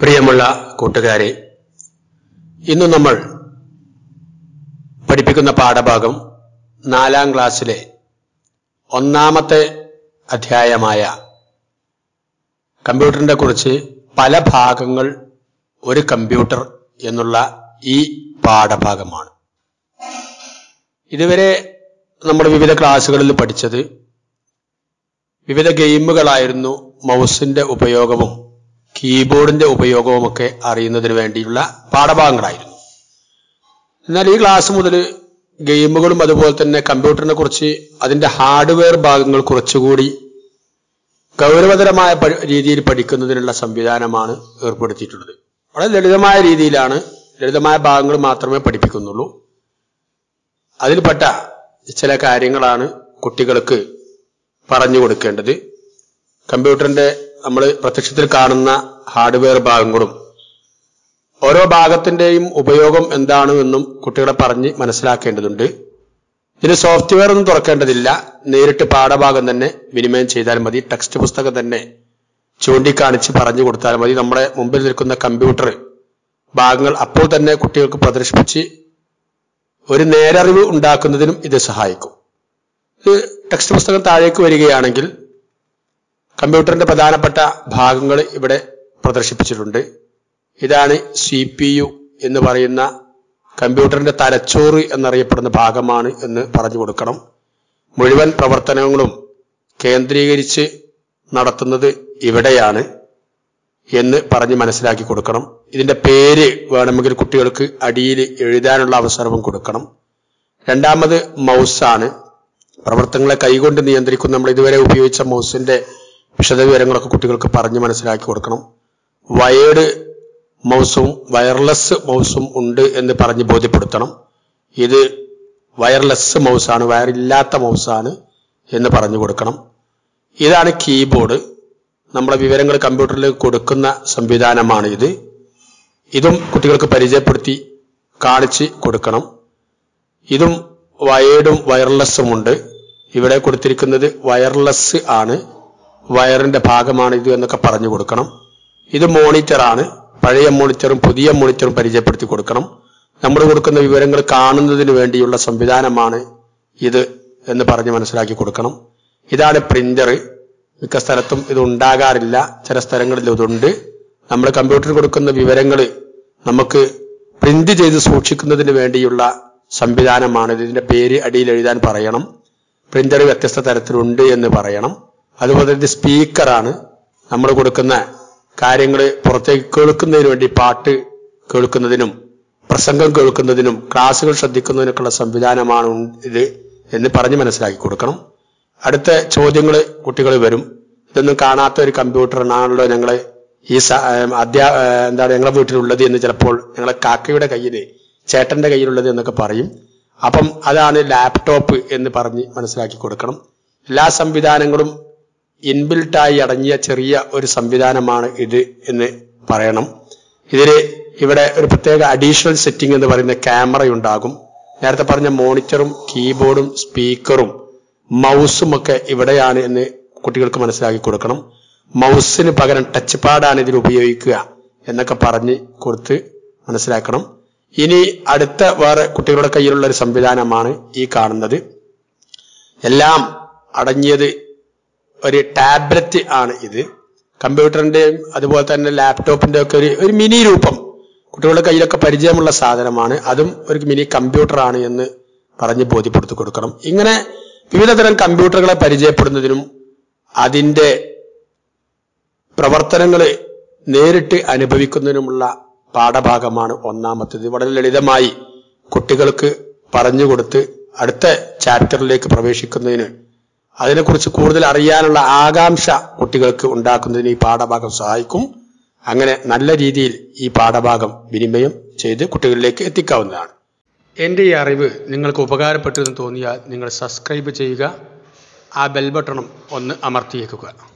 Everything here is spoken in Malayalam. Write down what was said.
പ്രിയമുള്ള കൂട്ടുകാരെ, ഇന്ന് നമ്മൾ പഠിപ്പിക്കുന്ന പാഠഭാഗം 4ാം ക്ലാസ്സിലെ 1ാമത്തെ അധ്യായമായ കമ്പ്യൂട്ടറിനെ കുറിച്ച് പല ഭാഗങ്ങൾ ഒരു കമ്പ്യൂട്ടർ എന്നുള്ള ഈ പാഠഭാഗമാണ്. ഇതുവരെ നമ്മൾ വിവിധ ക്ലാസ്സുകളിൽ പഠിച്ചത് വിവിധ ഗെയിമുകളായിരുന്നു. മൗസിന്റെ ഉപയോഗവും കീബോർഡിന്റെ ഉപയോഗവുമൊക്കെ അറിയുന്നതിന് വേണ്ടിയുള്ള പാഠഭാഗങ്ങളായിരുന്നു. എന്നാൽ ഈ ക്ലാസ് മുതൽ ഗെയിമുകളും അതുപോലെ തന്നെ കമ്പ്യൂട്ടറിനെ കുറിച്ച് അതിന്റെ ഹാർഡ്വെയർ ഭാഗങ്ങൾ കുറച്ചുകൂടി ഗൗരവതരമായ രീതിയിൽ പഠിക്കുന്നതിനുള്ള സംവിധാനമാണ് ഏർപ്പെടുത്തിയിട്ടുള്ളത്. വളരെ ലളിതമായ രീതിയിലാണ്, ലളിതമായ ഭാഗങ്ങൾ മാത്രമേ പഠിപ്പിക്കുന്നുള്ളൂ. അതിൽപ്പെട്ട ചില കാര്യങ്ങളാണ് കുട്ടികൾക്ക് പറഞ്ഞു കൊടുക്കേണ്ടത്. കമ്പ്യൂട്ടറിന്റെ നമ്മൾ പ്രത്യക്ഷത്തിൽ കാണുന്ന ഹാർഡ്വെയർ ഭാഗങ്ങളും ഓരോ ഭാഗത്തിന്റെയും ഉപയോഗം എന്താണ് എന്നും കുട്ടികളെ പറഞ്ഞ് മനസ്സിലാക്കേണ്ടതുണ്ട്. ഇതിന് സോഫ്റ്റ്വെയർ ഒന്നും തുറക്കേണ്ടതില്ല. നേരിട്ട് പാഠഭാഗം തന്നെ വിനിമയം ചെയ്താൽ മതി. ടെക്സ്റ്റ് പുസ്തകം തന്നെ ചൂണ്ടിക്കാണിച്ച് പറഞ്ഞു കൊടുത്താൽ മതി. നമ്മുടെ മുമ്പിൽ നിൽക്കുന്ന കമ്പ്യൂട്ടർ ഭാഗങ്ങൾ അപ്പോൾ തന്നെ കുട്ടികൾക്ക് പ്രദർശിപ്പിച്ച് ഒരു നേരറിവ് ഉണ്ടാക്കുന്നതിനും ഇത് സഹായിക്കും. ഇത് ടെക്സ്റ്റ് പുസ്തകം താഴേക്ക് വരികയാണെങ്കിൽ കമ്പ്യൂട്ടറിന്റെ പ്രധാനപ്പെട്ട ഭാഗങ്ങൾ ഇവിടെ പ്രദർശിപ്പിച്ചിട്ടുണ്ട്. ഇതാണ് CPU എന്ന് പറയുന്ന കമ്പ്യൂട്ടറിന്റെ തലച്ചോറ് എന്നറിയപ്പെടുന്ന ഭാഗമാണ് എന്ന് പറഞ്ഞു കൊടുക്കണം. മുഴുവൻ പ്രവർത്തനങ്ങളും കേന്ദ്രീകരിച്ച് നടത്തുന്നത് ഇവിടെയാണ് എന്ന് പറഞ്ഞ് മനസ്സിലാക്കി കൊടുക്കണം. ഇതിന്റെ പേര് വേണമെങ്കിൽ കുട്ടികൾക്ക് അടിയിൽ എഴുതാനുള്ള അവസരവും കൊടുക്കണം. രണ്ടാമത് മൗസാണ്. പ്രവർത്തനങ്ങളെ കൈകൊണ്ട് നിയന്ത്രിക്കുന്ന നമ്മൾ ഇതുവരെ ഉപയോഗിച്ച മൗസിന്റെ വിശദവിവരങ്ങളൊക്കെ കുട്ടികൾക്ക് പറഞ്ഞ് മനസ്സിലാക്കി കൊടുക്കണം. വയേർഡ് മൗസും വയർലെസ് മൗസും ഉണ്ട് എന്ന് പറഞ്ഞ് ബോധ്യപ്പെടുത്തണം. ഇത് വയർലെസ് മൗസാണ്, വയറില്ലാത്ത മൗസാണ് എന്ന് പറഞ്ഞു കൊടുക്കണം. ഇതാണ് കീബോർഡ്. നമ്മളെ വിവരങ്ങൾ കമ്പ്യൂട്ടറിലേക്ക് കൊടുക്കുന്ന സംവിധാനമാണ് ഇത്. ഇതും കുട്ടികൾക്ക് പരിചയപ്പെടുത്തി കാണിച്ച് കൊടുക്കണം. ഇതും വയേർഡും വയർലെസ്സും ഉണ്ട്. ഇവിടെ കൊടുത്തിരിക്കുന്നത് വയർലെസ് ആണ്, വയറിന്റെ ഭാഗമാണ് ഇത് എന്നൊക്കെ പറഞ്ഞു കൊടുക്കണം. ഇത് മോണിറ്ററാണ്. പഴയ മോണിറ്ററും പുതിയ മോണിറ്ററും പരിചയപ്പെടുത്തി കൊടുക്കണം. നമ്മൾ കൊടുക്കുന്ന വിവരങ്ങൾ കാണുന്നതിന് വേണ്ടിയുള്ള സംവിധാനമാണ് ഇത് എന്ന് പറഞ്ഞ് മനസ്സിലാക്കി കൊടുക്കണം. ഇതാണ് പ്രിന്റർ. മിക്ക സ്ഥലത്തും ഇത് ഉണ്ടാകാറില്ല, ചില സ്ഥലങ്ങളിൽ ഇതുണ്ട്. നമ്മൾ കമ്പ്യൂട്ടറിൽ കൊടുക്കുന്ന വിവരങ്ങൾ നമുക്ക് പ്രിന്റ് ചെയ്ത് സൂക്ഷിക്കുന്നതിന് വേണ്ടിയുള്ള സംവിധാനമാണ്. ഇതിന്റെ പേര് അടിയിൽ എഴുതാൻ പറയണം. പ്രിന്റർ വ്യത്യസ്ത തരത്തിലുണ്ട് എന്ന് പറയണം. അതുപോലെ ഇത് സ്പീക്കറാണ്. നമ്മൾ കൊടുക്കുന്ന കാര്യങ്ങൾ പുറത്തേക്ക് കേൾക്കുന്നതിന് വേണ്ടി, പാട്ട് കേൾക്കുന്നതിനും പ്രസംഗം കേൾക്കുന്നതിനും ക്ലാസുകൾ ശ്രദ്ധിക്കുന്നതിനൊക്കെയുള്ള സംവിധാനമാണ് ഇത് എന്ന് പറഞ്ഞ് മനസ്സിലാക്കി കൊടുക്കണം. അടുത്ത ചോദ്യങ്ങൾ കുട്ടികൾ വരും. ഇതൊന്നും കാണാത്ത ഒരു കമ്പ്യൂട്ടറിനാണല്ലോ ഞങ്ങളെ ഈ ഞങ്ങളെ വീട്ടിലുള്ളത് എന്ന് ചിലപ്പോൾ ഞങ്ങളെ കാക്കയുടെ കയ്യിൽ, ചേട്ടന്റെ കയ്യിലുള്ളത് എന്നൊക്കെ പറയും. അപ്പം അതാണ് ലാപ്ടോപ്പ് എന്ന് പറഞ്ഞ് മനസ്സിലാക്കി കൊടുക്കണം. എല്ലാ സംവിധാനങ്ങളും ഇൻബിൽട്ടായി അടങ്ങിയ ചെറിയ ഒരു സംവിധാനമാണ് ഇത് എന്ന് പറയണം. ഇവിടെ ഒരു പ്രത്യേക അഡീഷണൽ സെറ്റിംഗ് എന്ന് പറയുന്ന ക്യാമറയുണ്ടാകും. നേരത്തെ പറഞ്ഞ മോണിറ്ററും കീബോർഡും സ്പീക്കറും മൗസും ഒക്കെ ഇവിടെയാണ് എന്ന് കുട്ടികൾക്ക് മനസ്സിലാക്കി കൊടുക്കണം. മൗസിന് പകരം ടച്ച് പാഡാണ് ഇതിൽ ഉപയോഗിക്കുക എന്നൊക്കെ പറഞ്ഞ് കൊടുത്ത് മനസ്സിലാക്കണം. ഇനി അടുത്ത വേറെ കുട്ടികളുടെ കയ്യിലുള്ള ഒരു സംവിധാനമാണ് ഈ കാണുന്നത്. എല്ലാം അടങ്ങിയത് ഒരു ടാബ്ലറ്റ് ആണ് ഇത്. കമ്പ്യൂട്ടറിന്റെയും അതുപോലെ തന്നെ ലാപ്ടോപ്പിന്റെ ഒക്കെ ഒരു മിനി രൂപം കുട്ടികളുടെ കയ്യിലൊക്കെ പരിചയമുള്ള സാധനമാണ്. അതും ഒരു മിനി കമ്പ്യൂട്ടറാണ് എന്ന് പറഞ്ഞ് ബോധ്യപ്പെടുത്തി കൊടുക്കണം. ഇങ്ങനെ വിവിധതരം കമ്പ്യൂട്ടറുകളെ പരിചയപ്പെടുന്നതിനും അതിന്റെ പ്രവർത്തനങ്ങൾ നേരിട്ട് അനുഭവിക്കുന്നതിനുമുള്ള പാഠഭാഗമാണ് 1ാമത്തേത്. വളരെ ലളിതമായി കുട്ടികൾക്ക് പറഞ്ഞുകൊടുത്ത് അടുത്ത ചാപ്റ്ററിലേക്ക് പ്രവേശിക്കുന്നതിന്, അതിനെക്കുറിച്ച് കൂടുതൽ അറിയാനുള്ള ആകാംക്ഷ കുട്ടികൾക്ക് ഉണ്ടാക്കുന്നതിന് ഈ പാഠഭാഗം സഹായിക്കും. അങ്ങനെ നല്ല രീതിയിൽ ഈ പാഠഭാഗം വിനിമയം ചെയ്ത് കുട്ടികളിലേക്ക് എത്തിക്കാവുന്നതാണ്. എൻ്റെ ഈ അറിവ് നിങ്ങൾക്ക് ഉപകാരപ്പെട്ടു എന്ന് തോന്നിയാൽ നിങ്ങൾ സബ്സ്ക്രൈബ് ചെയ്യുക. ആ ബെൽ ബട്ടണും ഒന്ന് അമർത്തിയേക്കുക.